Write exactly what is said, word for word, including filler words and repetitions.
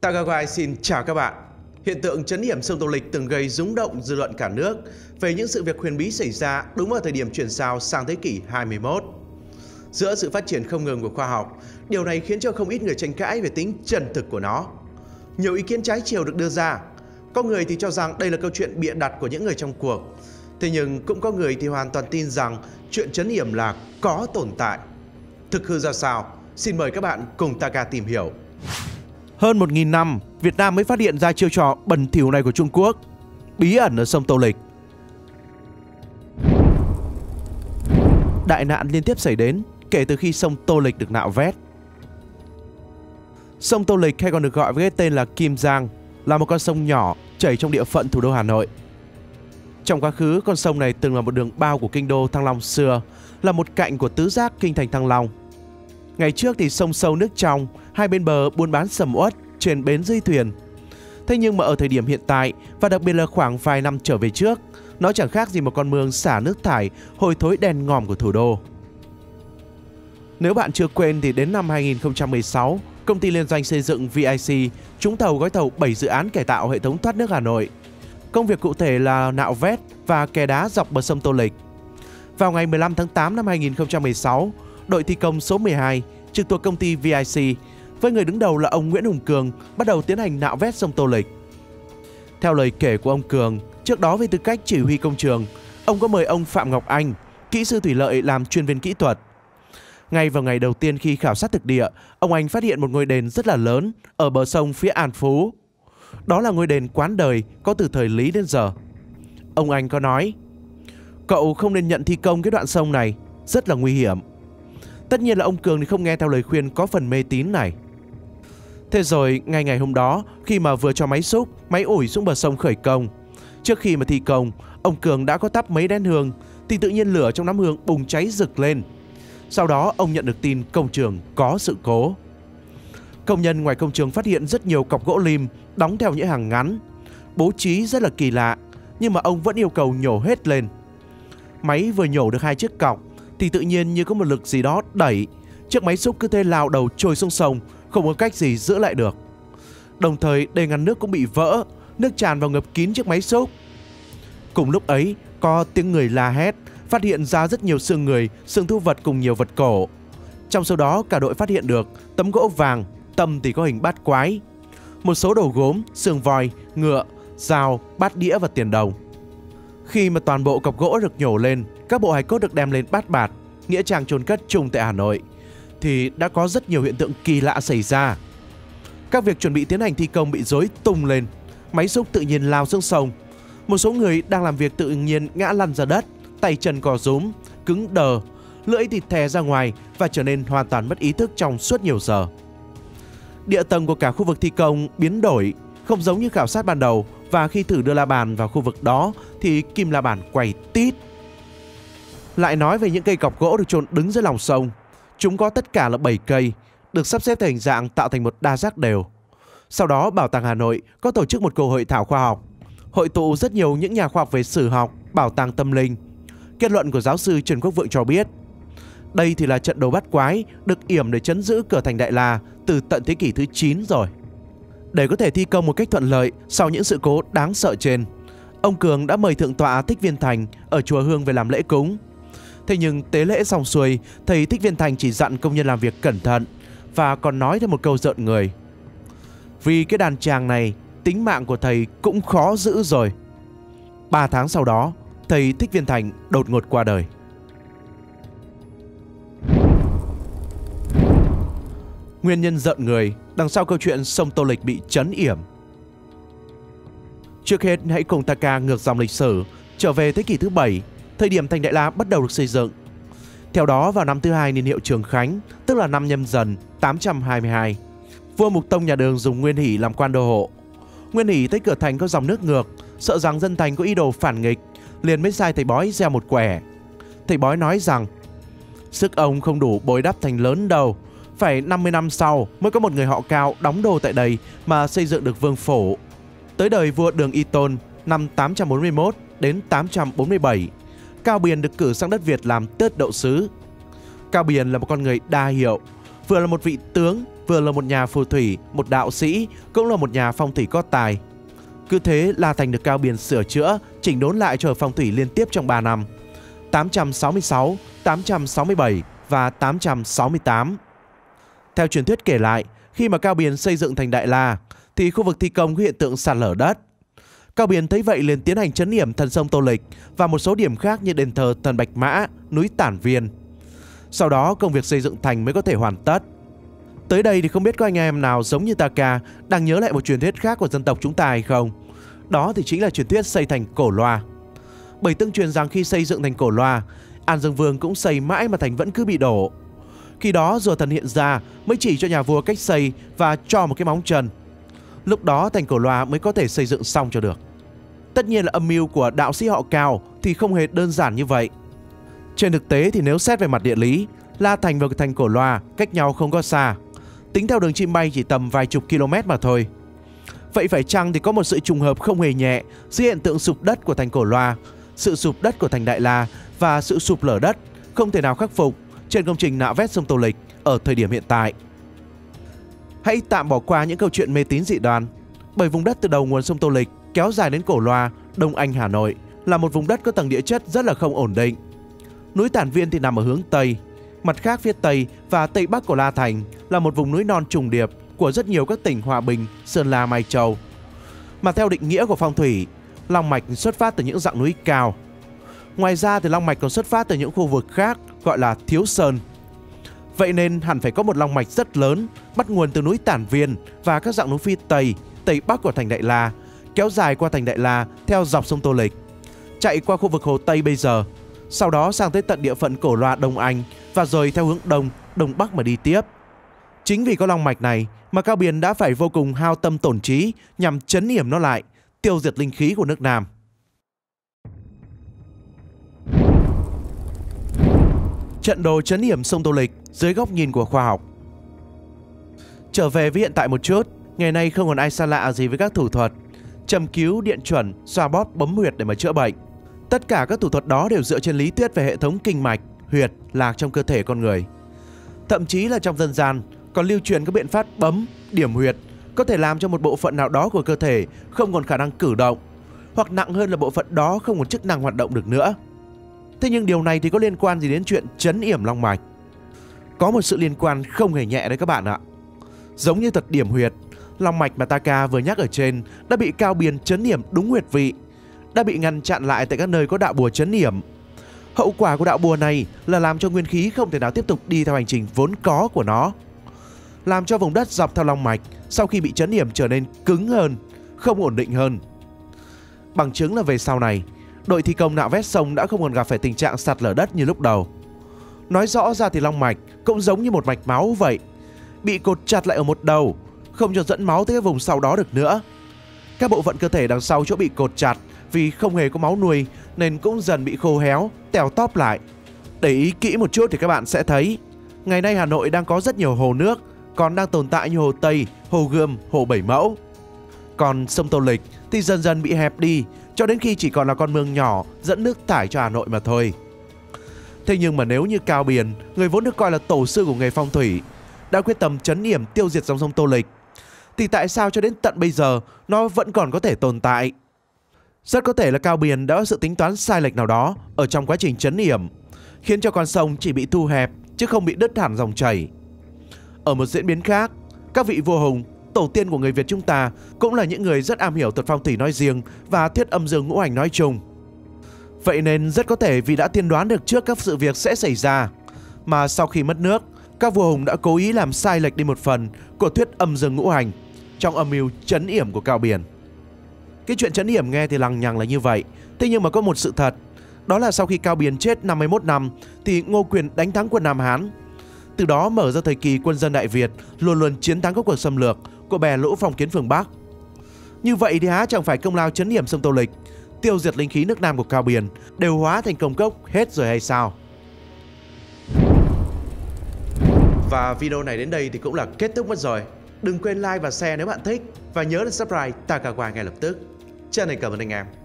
Tagawai xin chào các bạn. Hiện tượng trấn yểm sông Tô Lịch từng gây rúng động dư luận cả nước về những sự việc huyền bí xảy ra đúng vào thời điểm chuyển giao sang thế kỷ hai mươi mốt. Giữa sự phát triển không ngừng của khoa học, điều này khiến cho không ít người tranh cãi về tính chân thực của nó. Nhiều ý kiến trái chiều được đưa ra. Có người thì cho rằng đây là câu chuyện bịa đặt của những người trong cuộc. Thế nhưng cũng có người thì hoàn toàn tin rằng chuyện trấn yểm là có tồn tại. Thực hư ra sao? Xin mời các bạn cùng Taga tìm hiểu. Hơn một nghìn năm, Việt Nam mới phát hiện ra chiêu trò bẩn thỉu này của Trung Quốc, bí ẩn ở sông Tô Lịch. Đại nạn liên tiếp xảy đến kể từ khi sông Tô Lịch được nạo vét. Sông Tô Lịch hay còn được gọi với cái tên là Kim Giang là một con sông nhỏ chảy trong địa phận thủ đô Hà Nội. Trong quá khứ, con sông này từng là một đường bao của kinh đô Thăng Long xưa, là một cạnh của tứ giác kinh thành Thăng Long. Ngày trước thì sông sâu nước trong, hai bên bờ buôn bán sầm uất trên bến dưới thuyền. Thế nhưng mà ở thời điểm hiện tại, và đặc biệt là khoảng vài năm trở về trước, nó chẳng khác gì một con mương xả nước thải hôi thối đen ngòm của thủ đô. Nếu bạn chưa quên thì đến năm hai nghìn không trăm mười sáu, công ty liên doanh xây dựng vê i xê trúng thầu gói thầu bảy dự án cải tạo hệ thống thoát nước Hà Nội. Công việc cụ thể là nạo vét và kè đá dọc bờ sông Tô Lịch. Vào ngày mười lăm tháng tám năm hai nghìn không trăm mười sáu, đội thi công số mười hai trực thuộc công ty vê i xê với người đứng đầu là ông Nguyễn Hùng Cường bắt đầu tiến hành nạo vét sông Tô Lịch. Theo lời kể của ông Cường, trước đó với tư cách chỉ huy công trường, ông có mời ông Phạm Ngọc Anh, kỹ sư thủy lợi làm chuyên viên kỹ thuật. Ngay vào ngày đầu tiên khi khảo sát thực địa, ông Anh phát hiện một ngôi đền rất là lớn ở bờ sông phía An Phú. Đó là ngôi đền Quán Đời có từ thời Lý đến giờ. Ông Anh có nói: "Cậu không nên nhận thi công cái đoạn sông này, rất là nguy hiểm." Tất nhiên là ông Cường thì không nghe theo lời khuyên có phần mê tín này. Thế rồi ngay ngày hôm đó, khi mà vừa cho máy xúc, máy ủi xuống bờ sông khởi công, trước khi mà thi công, ông Cường đã có tắp mấy nén hương thì tự nhiên lửa trong nắm hương bùng cháy rực lên. Sau đó ông nhận được tin công trường có sự cố. Công nhân ngoài công trường phát hiện rất nhiều cọc gỗ lim đóng theo những hàng ngắn, bố trí rất là kỳ lạ, nhưng mà ông vẫn yêu cầu nhổ hết lên. Máy vừa nhổ được hai chiếc cọc thì tự nhiên như có một lực gì đó đẩy, chiếc máy xúc cứ thế lao đầu trôi xuống sông, không có cách gì giữ lại được. Đồng thời đê ngăn nước cũng bị vỡ, nước tràn vào ngập kín chiếc máy xúc. Cùng lúc ấy có tiếng người la hét, phát hiện ra rất nhiều xương người, xương thú vật cùng nhiều vật cổ. Trong số đó cả đội phát hiện được tấm gỗ vàng, tâm thì có hình bát quái, một số đồ gốm, xương voi, ngựa, dao, bát đĩa và tiền đồng. Khi mà toàn bộ cọc gỗ được nhổ lên, các bộ hài cốt được đem lên Bát Bạt, nghĩa trang chôn cất chung tại Hà Nội, thì đã có rất nhiều hiện tượng kỳ lạ xảy ra. Các việc chuẩn bị tiến hành thi công bị rối tung lên, máy xúc tự nhiên lao xuống sông. Một số người đang làm việc tự nhiên ngã lăn ra đất, tay chân co rúm, cứng đờ, lưỡi thì thè ra ngoài và trở nên hoàn toàn mất ý thức trong suốt nhiều giờ. Địa tầng của cả khu vực thi công biến đổi, không giống như khảo sát ban đầu, và khi thử đưa la bàn vào khu vực đó thì kim la bàn quay tít. Lại nói về những cây cọc gỗ được chôn đứng dưới lòng sông. Chúng có tất cả là bảy cây, được sắp xếp theo hình dạng tạo thành một đa giác đều. Sau đó Bảo tàng Hà Nội có tổ chức một cuộc hội thảo khoa học, hội tụ rất nhiều những nhà khoa học về sử học, bảo tàng tâm linh. Kết luận của giáo sư Trần Quốc Vượng cho biết, đây thì là trận đồ bát quái được yểm để trấn giữ cửa thành Đại La từ tận thế kỷ thứ chín rồi. Để có thể thi công một cách thuận lợi sau những sự cố đáng sợ trên, ông Cường đã mời Thượng tọa Thích Viên Thành ở chùa Hương về làm lễ cúng. Thế nhưng tế lễ xong xuôi, thầy Thích Viên Thành chỉ dặn công nhân làm việc cẩn thận và còn nói thêm một câu rợn người: "Vì cái đàn tràng này, tính mạng của thầy cũng khó giữ rồi." Ba tháng sau đó, thầy Thích Viên Thành đột ngột qua đời. Nguyên nhân rợn người đằng sau câu chuyện sông Tô Lịch bị trấn yểm. Trước hết hãy cùng Taga ngược dòng lịch sử, trở về thế kỷ thứ bảy, thời điểm thành Đại La bắt đầu được xây dựng. Theo đó vào năm thứ hai niên hiệu Trường Khánh, tức là năm Nhâm Dần tám trăm hai mươi hai, vua Mục Tông nhà Đường dùng Nguyên Hỷ làm quan đô hộ. Nguyên Hỷ thấy cửa thành có dòng nước ngược, sợ rằng dân thành có ý đồ phản nghịch, liền mới sai thầy bói gieo một quẻ. Thầy bói nói rằng sức ông không đủ bồi đắp thành lớn đâu, phải năm mươi năm sau mới có một người họ Cao đóng đô tại đây mà xây dựng được vương phủ. Tới đời vua Đường Y Tôn năm tám trăm bốn mươi mốt đến tám trăm bốn mươi bảy, Cao Biền được cử sang đất Việt làm tước đậu sứ. Cao Biền là một con người đa hiệu, vừa là một vị tướng, vừa là một nhà phù thủy, một đạo sĩ, cũng là một nhà phong thủy có tài. Cứ thế La Thành được Cao Biền sửa chữa, chỉnh đốn lại cho phong thủy liên tiếp trong ba năm, tám trăm sáu mươi sáu, tám trăm sáu mươi bảy và tám trăm sáu mươi tám. Theo truyền thuyết kể lại, khi mà Cao Biền xây dựng thành Đại La thì khu vực thi công có hiện tượng sạt lở đất. Cao Biền thấy vậy liền tiến hành trấn yểm thần sông Tô Lịch và một số điểm khác như đền thờ thần Bạch Mã, núi Tản Viên. Sau đó công việc xây dựng thành mới có thể hoàn tất. Tới đây thì không biết có anh em nào giống như Taka đang nhớ lại một truyền thuyết khác của dân tộc chúng ta hay không? Đó thì chính là truyền thuyết xây thành Cổ Loa. Bởi tương truyền rằng khi xây dựng thành Cổ Loa, An Dương Vương cũng xây mãi mà thành vẫn cứ bị đổ. Khi đó rùa thần hiện ra mới chỉ cho nhà vua cách xây và cho một cái móng chân. Lúc đó thành Cổ Loa mới có thể xây dựng xong cho được. Tất nhiên là âm mưu của đạo sĩ họ Cao thì không hề đơn giản như vậy. Trên thực tế thì nếu xét về mặt địa lý, La Thành và thành Cổ Loa cách nhau không có xa. Tính theo đường chim bay chỉ tầm vài chục km mà thôi. Vậy phải chăng thì có một sự trùng hợp không hề nhẹ giữa hiện tượng sụp đất của thành Cổ Loa, sự sụp đất của thành Đại La và sự sụp lở đất không thể nào khắc phục trên công trình nạo vét sông Tô Lịch ở thời điểm hiện tại. Hãy tạm bỏ qua những câu chuyện mê tín dị đoan, bởi vùng đất từ đầu nguồn sông Tô Lịch kéo dài đến Cổ Loa, Đông Anh, Hà Nội là một vùng đất có tầng địa chất rất là không ổn định. Núi Tản Viên thì nằm ở hướng Tây, mặt khác phía Tây và Tây Bắc của La Thành là một vùng núi non trùng điệp của rất nhiều các tỉnh Hòa Bình, Sơn La, Mai Châu. Mà theo định nghĩa của phong thủy, long mạch xuất phát từ những dặng núi cao. Ngoài ra thì long mạch còn xuất phát từ những khu vực khác gọi là thiếu sơn. Vậy nên hẳn phải có một long mạch rất lớn bắt nguồn từ núi Tản Viên và các dặng núi phía Tây, Tây Bắc của thành Đại La, kéo dài qua thành Đại La theo dọc sông Tô Lịch, chạy qua khu vực Hồ Tây bây giờ, sau đó sang tới tận địa phận Cổ Loa, Đông Anh và rồi theo hướng Đông, Đông Bắc mà đi tiếp. Chính vì có long mạch này mà Cao Biền đã phải vô cùng hao tâm tổn trí nhằm trấn yểm nó lại, tiêu diệt linh khí của nước Nam. Trận đồ trấn yểm sông Tô Lịch dưới góc nhìn của khoa học. Trở về với hiện tại một chút, ngày nay không còn ai xa lạ gì với các thủ thuật châm cứu, điện chuẩn, xoa bóp, bấm huyệt để mà chữa bệnh. Tất cả các thủ thuật đó đều dựa trên lý thuyết về hệ thống kinh mạch, huyệt, lạc trong cơ thể con người. Thậm chí là trong dân gian còn lưu truyền các biện pháp bấm, điểm huyệt có thể làm cho một bộ phận nào đó của cơ thể không còn khả năng cử động, hoặc nặng hơn là bộ phận đó không còn chức năng hoạt động được nữa. Thế nhưng điều này thì có liên quan gì đến chuyện trấn yểm long mạch? Có một sự liên quan không hề nhẹ đấy các bạn ạ. Giống như thuật điểm huyệt, long mạch mà Taka vừa nhắc ở trên đã bị Cao Biền trấn yểm đúng huyệt vị, đã bị ngăn chặn lại tại các nơi có đạo bùa trấn yểm. Hậu quả của đạo bùa này là làm cho nguyên khí không thể nào tiếp tục đi theo hành trình vốn có của nó, làm cho vùng đất dọc theo long mạch sau khi bị trấn yểm trở nên cứng hơn, không ổn định hơn. Bằng chứng là về sau này, đội thi công nạo vét sông đã không còn gặp phải tình trạng sạt lở đất như lúc đầu. Nói rõ ra thì long mạch cũng giống như một mạch máu vậy, bị cột chặt lại ở một đầu, không cho dẫn máu tới các vùng sau đó được nữa. Các bộ phận cơ thể đằng sau chỗ bị cột chặt vì không hề có máu nuôi nên cũng dần bị khô héo, tèo tóp lại. Để ý kỹ một chút thì các bạn sẽ thấy, ngày nay Hà Nội đang có rất nhiều hồ nước còn đang tồn tại như Hồ Tây, Hồ Gươm, Hồ Bảy Mẫu. Còn sông Tô Lịch thì dần dần bị hẹp đi cho đến khi chỉ còn là con mương nhỏ dẫn nước thải cho Hà Nội mà thôi. Thế nhưng mà nếu như Cao Biền, người vốn được coi là tổ sư của nghề phong thủy, đã quyết tâm trấn yểm tiêu diệt dòng sông Tô Lịch, thì tại sao cho đến tận bây giờ nó vẫn còn có thể tồn tại? Rất có thể là Cao Biền đã có sự tính toán sai lệch nào đó ở trong quá trình trấn yểm, khiến cho con sông chỉ bị thu hẹp chứ không bị đứt hẳn dòng chảy. Ở một diễn biến khác, các vị vua hùng, tổ tiên của người Việt chúng ta cũng là những người rất am hiểu thuật phong thủy nói riêng và thuyết âm dương ngũ hành nói chung. Vậy nên rất có thể vì đã tiên đoán được trước các sự việc sẽ xảy ra, mà sau khi mất nước, các vua hùng đã cố ý làm sai lệch đi một phần của thuyết âm dương ngũ hành trong âm mưu trấn yểm của Cao Biền. Cái chuyện trấn yểm nghe thì lằng nhằng là như vậy, thế nhưng mà có một sự thật, đó là sau khi Cao Biền chết năm mươi mốt năm thì Ngô Quyền đánh thắng quân Nam Hán. Từ đó mở ra thời kỳ quân dân Đại Việt luôn luôn chiến thắng các cuộc xâm lược của bè lũ phong kiến phương Bắc. Như vậy thì há chẳng phải công lao trấn yểm sông Tô Lịch, tiêu diệt linh khí nước Nam của Cao Biền đều hóa thành công cốc hết rồi hay sao? Và video này đến đây thì cũng là kết thúc mất rồi. Đừng quên like và share nếu bạn thích, và nhớ là subscribe Taka ngay lập tức. Chân thành cảm ơn anh em.